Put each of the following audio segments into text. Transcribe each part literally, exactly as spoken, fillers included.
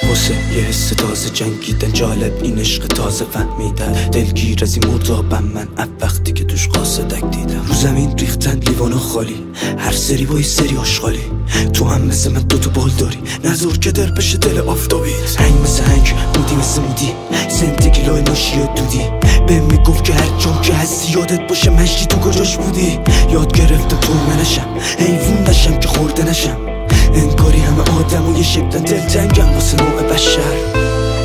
واسه یه حس تازه جنگیدن، جالب این عشق تازه فهمیدن، دلگیر از این مردابم من اب وقتی که توش قاصدک دیدم. رو زمین ریختن لیوانا خالی، هر سری با یه سری آشغالی، تو هم مثل من دوتا بال داری، نظر که در بشه دل آفتابی. هنگ مثل هنگ، مودی مثل مودی، سنت کیلوی ناشی یا دودی، به میگفت که هر جام که هستی یادت باشه مشتی تو کجاش بودی. یاد گرفتم تو منشم، حیوون نشم که خورده نشم، انگاری همه آدم و یه شکلن دلتنگم واسه نوع بشر.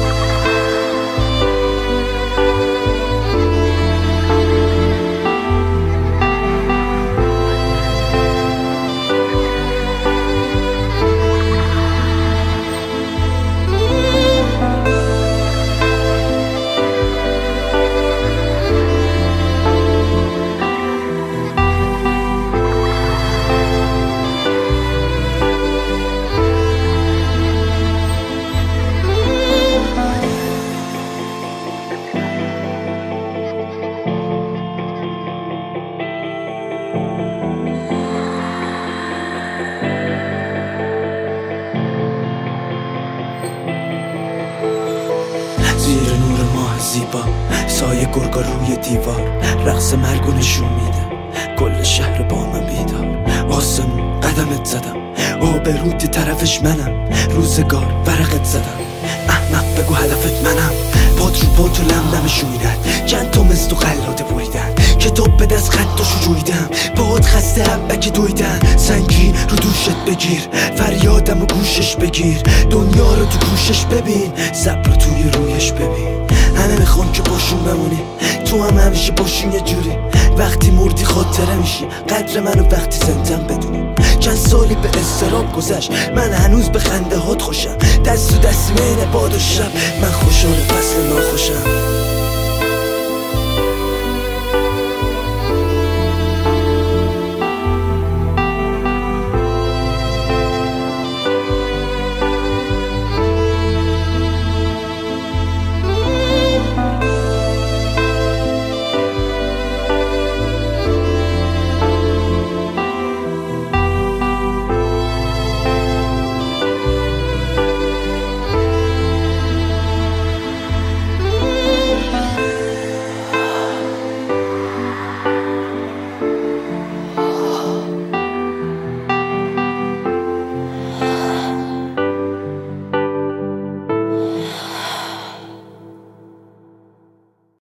زیر نور ماه زیبا، سایه گرگا روی دیوار، رقص مرگو نشون میده، کل شهر با من بیدار. آسمون قدمت زدم، آبروت طرفش منم، روزگار ورقت زدم، احمق بگو هدفت منم. پات رو پات و لم لمشو میدن، چند تا مثل تو خلاده بریدن، کتاب به دست خطاشو جویدم، پاهات خسته حبک دویدن. سنگین رو دوشت بگیر، فریادم و گوشش بگیر، دنیا رو تو گوشش ببین، صبر رو توی رویش ببین. همه میخوان که باشون بمونی، تو هم همیشه باشون یه جوری، وقتی مردی خاطره میشی قدر منو وقتی زندم بدونی. چند سالی به استراب گذشت، من هنوز به خنده هات خوشم، دست تو دست بین باد و شب، من خوشحال فصل ناخوشم.